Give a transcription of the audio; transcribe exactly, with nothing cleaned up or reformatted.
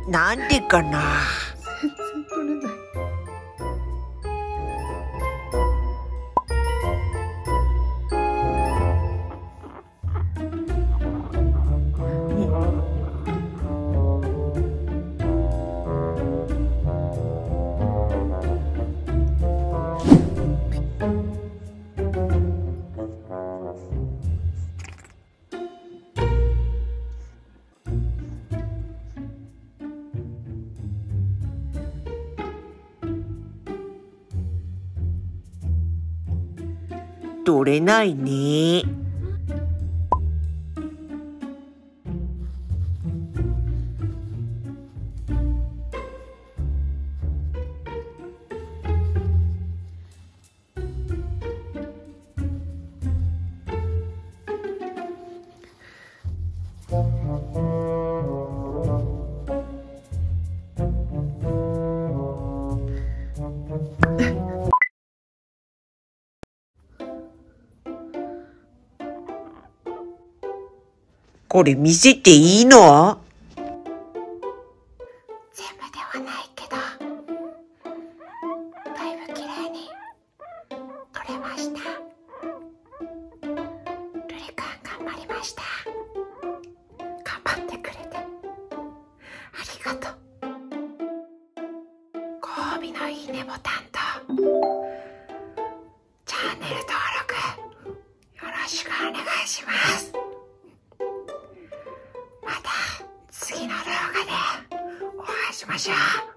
なんでかな。 全然取れない。 取れないね。これ見せていいの？ 全部ではないけど、だいぶ綺麗に取れました。ルリくん頑張りました。頑張ってくれてありがとう。ご褒美のいいねボタンとチャンネル登録よろしくお願いします。また次の動画でお会いしましょう。